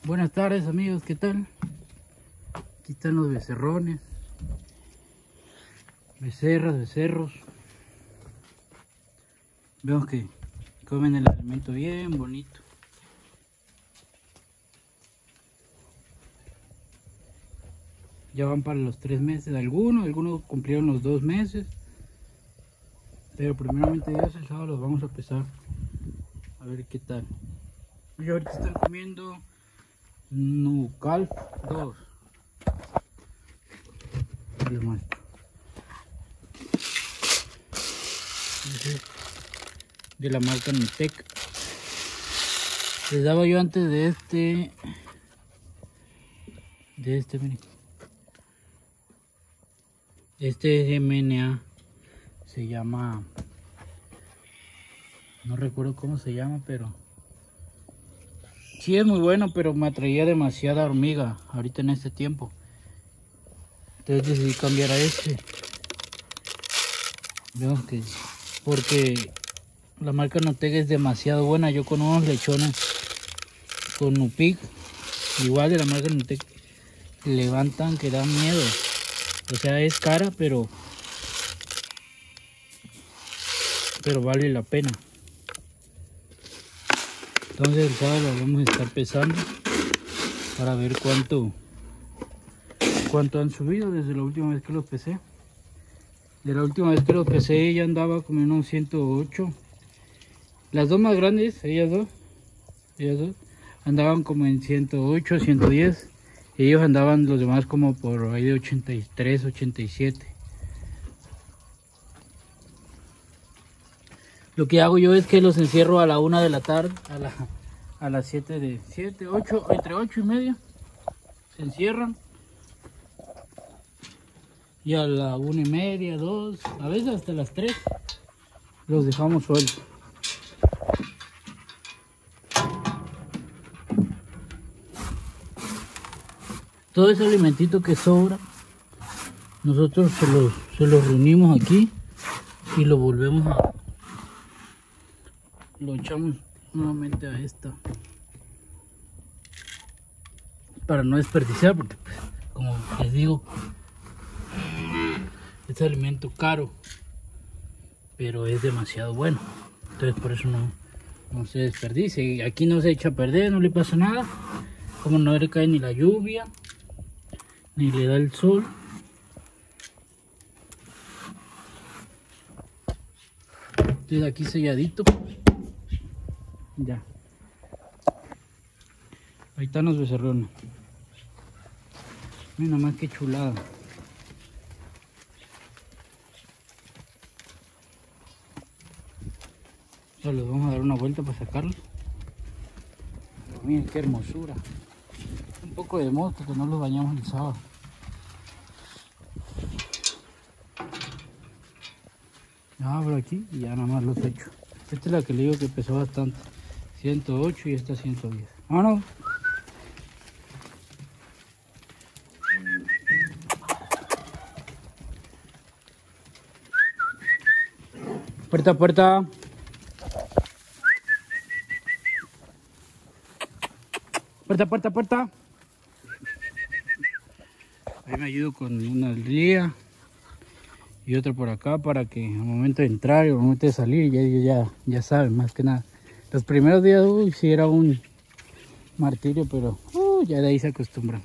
Buenas tardes amigos, ¿qué tal? Aquí están los becerrones, becerras, becerros. Vemos que comen el alimento bien bonito. Ya van para los 3 meses, algunos cumplieron los 2 meses. Pero primeramente Dios, el sábado los vamos a pesar. A ver qué tal. Y ahorita están comiendo Nucal 2. Les muestro. De la marca Nutec. Les daba yo antes de este, miren. Este MNA se llama, no recuerdo cómo se llama, pero sí es muy bueno, pero me atraía demasiada hormiga ahorita en este tiempo. Entonces decidí cambiar a este. Vemos que, porque la marca Nutec es demasiado buena. Yo con unos lechones con Nupic, igual de la marca Nutec, levantan que dan miedo. O sea, es cara, pero vale la pena. Entonces el sábado lo vamos a estar pesando para ver cuánto han subido desde la última vez que los pesé. De la última vez que los pesé ella andaba como en unos 108. Las dos más grandes, ellas dos andaban como en 108, 110. Ellos andaban los demás como por ahí de 83, 87. Lo que hago yo es que los encierro a la 1 de la tarde, a las 7, 8, entre 8 y media. Se encierran. Y a la 1 y media, 2, a veces hasta las 3 los dejamos sueltos. Todo ese alimentito que sobra, nosotros se los reunimos aquí y lo volvemos lo echamos nuevamente a esta para no desperdiciar, porque pues, como les digo, es alimento caro, pero es demasiado bueno. Entonces por eso no se desperdicia. Y aquí no se echa a perder, no le pasa nada. Como no le cae ni la lluvia ni le da el sol. Entonces aquí selladito. Ya. Ahí están los becerrones. Mira más que chulada. Ya les vamos a dar una vuelta para sacarlos. Miren qué hermosura. Un poco de mosca que no los bañamos el sábado. Abro aquí y ya nada más los echo. Esta es la que le digo que pesó bastante. 108 y esta 110. ¡Vámonos! Puerta, puerta. Puerta, puerta, puerta. Ahí me ayudo con una guía y otra por acá para que al momento de entrar y al momento de salir ya saben, más que nada. Los primeros días, uy, sí era un martirio, pero ya de ahí se acostumbran.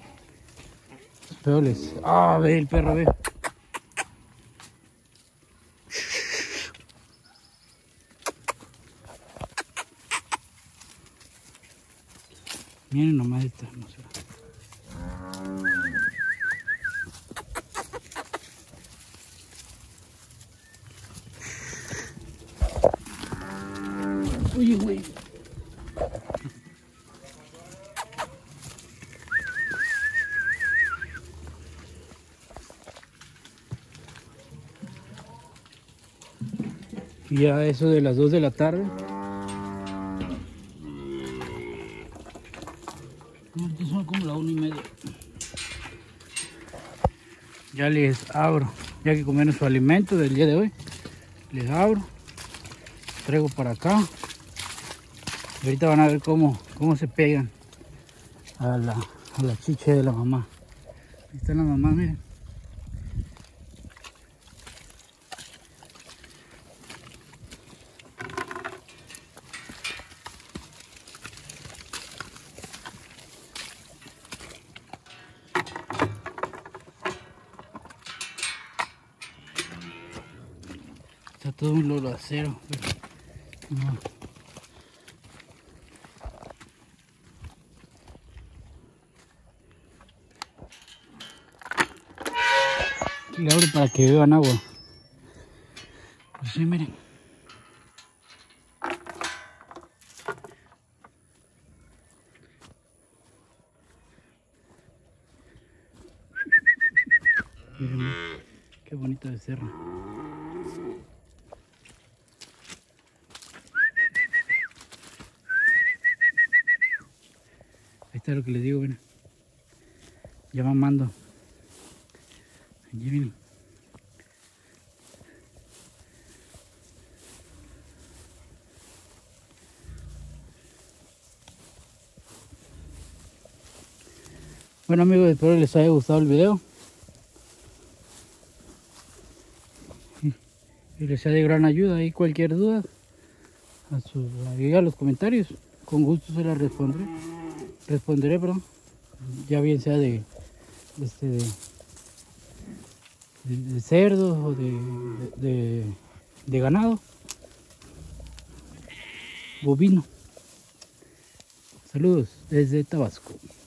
Pero les... ¡Ah, ve el perro, ve! Miren nomás esta hermosura. Uy, güey. Y ya eso de las 2 de la tarde. Ahorita son como la 1 y media. Ya les abro, ya que comieron su alimento del día de hoy. Les abro, traigo para acá. Ahorita van a ver cómo se pegan. a la chicha de la mamá. Ahí está la mamá, miren. Está todo un loro acero, pero no. Aquí le abro para que beban agua. Pues sí, miren. Miren, qué bonito becerro. Ahí está lo que les digo, miren. Ya mamando. Allí miren. Bueno amigos, espero les haya gustado el video y les sea de gran ayuda. Ahí cualquier duda ahí a los comentarios, con gusto se las responderé, perdón, ya bien sea de cerdos o de ganado bovino. Saludos desde Tabasco.